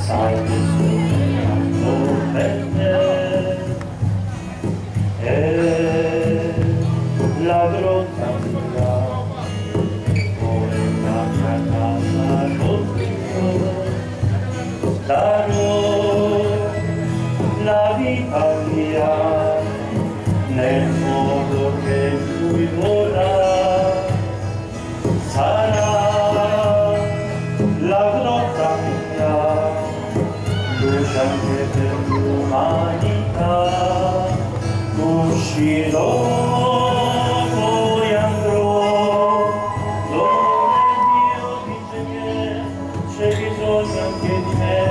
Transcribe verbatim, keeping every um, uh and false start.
sai che sono per te, e la grotta mia, come la mia casa contigo, darò la vita mia nel modo che lui vorrà. Sarà la grotta mia, luce anche per l'umanità. Uscirò, poi andrò, dove Dio dice che c'è bisogno anche di me.